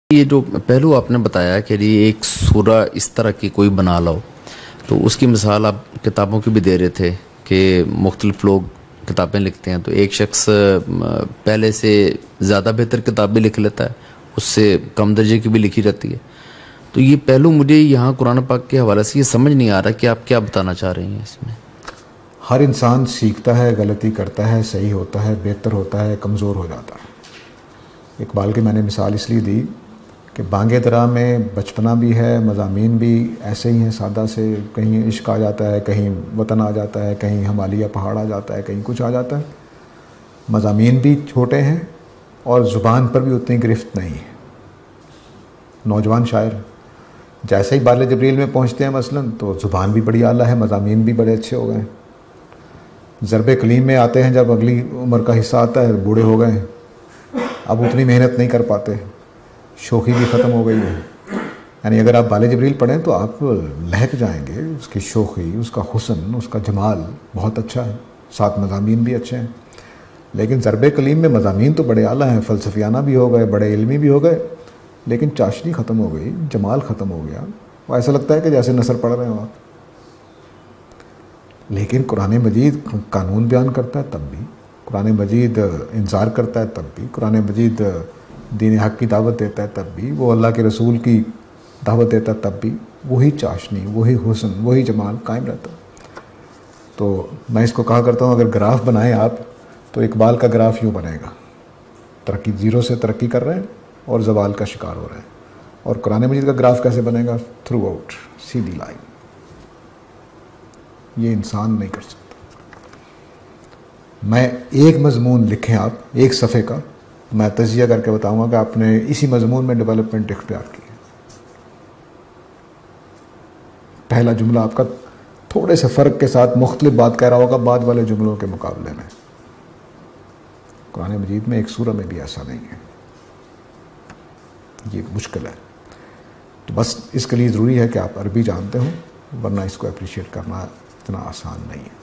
یہ جو پہلو آپ نے بتایا کہ جی ایک سورہ اس طرح کی کوئی بنا لو، تو اس کی مثال آپ کتابوں کی بھی دے رہے تھے کہ مختلف لوگ کتابیں لکھتے ہیں، تو ایک شخص پہلے سے زیادہ بہتر کتاب بھی لکھ لیتا ہے، اس سے کم درجے کی بھی لکھی رہتی ہے. تو یہ پہلو مجھے یہاں قرآن پاک کے حوالے سے یہ سمجھ نہیں آ رہا کہ آپ کیا بتانا چاہ رہے ہیں اس میں. ہر انسان سیکھتا ہے، غلطی کرتا ہے، صحیح ہوتا ہے، بہتر ہوتا ہے، کمزور ہو جاتا ہے. اقبال کی میں نے مثال اس لیے دی کہ بانگ درا میں بچپنا بھی ہے، مضامین بھی ایسے ہی ہیں سادہ سے، کہیں عشق آ جاتا ہے، کہیں وطن آ جاتا ہے، کہیں ہمالیہ پہاڑ آ جاتا ہے، کہیں کچھ آ جاتا ہے. مضامین بھی چھوٹے ہیں اور زبان پر بھی اتنی گرفت نہیں ہے. نوجوان شاعر جیسے ہی بال جبریل میں پہنچتے ہیں مثلاً تو زبان بھی بڑی اعلیٰ ہے، مضامین بھی بڑے اچھے ہو گئے ہیں. ضرب کلیم میں آتے ہیں جب اگلی عمر کا حصہ آتا ہے، بوڑھے ہو گئے ہیں، اب اتنی محنت نہیں کر پاتے، شوخی بھی ختم ہو گئی ہے. یعنی اگر آپ بال جبریل پڑھیں تو آپ لہک جائیں گے. اس کی شوخی، اس کا حسن، اس کا جمال بہت اچھا ہے، ساتھ مضامین بھی اچھے ہیں. لیکن ضرب کلیم میں مضامین تو بڑے اعلیٰ ہیں، فلسفیانہ بھی ہو گئے، بڑے علمی بھی ہو گئے، لیکن چاشنی ختم ہو گئی، جمال ختم ہو گیا. وہ ایسا لگتا ہے کہ جیسے نثر پڑھ رہے ہوں آپ. لیکن قرآن مجید قانون بیان کرتا ہے تب بھی، قرآن مجید انذار کرتا ہے تب بھی، قرآن مجید دین حق کی دعوت دیتا ہے تب بھی، وہ اللہ کے رسول کی دعوت دیتا ہے تب بھی وہی چاشنی، وہی حسن، وہی جمال قائم رہتا ہے. تو میں اس کو کہا کرتا ہوں اگر گراف بنائیں آپ تو اقبال کا گراف یوں بنے گا، ترقی زیرو سے ترقی کر رہے ہیں اور زوال کا شکار ہو رہے ہیں. اور قرآن مجید کا گراف کیسے بنے گا؟ تھرو آؤٹ سیدھی لائن. یہ انسان نہیں کر سکتا. میں ایک مضمون لکھیں آپ ایک صفحے کا، میں تجزیہ کر کے بتاؤں گا کہ آپ نے اسی مضمون میں ڈیولپمنٹ اختیار کی ہے. پہلا جملہ آپ کا تھوڑے سے فرق کے ساتھ مختلف بات کہہ رہا ہوگا بعد والے جملوں کے مقابلے میں. قرآن مجید میں ایک سورہ میں بھی ایسا نہیں ہے. یہ مشکل ہے. تو بس اس کے لیے ضروری ہے کہ آپ عربی جانتے ہوں، ورنہ اس کو اپریشیٹ کرنا اتنا آسان نہیں ہے.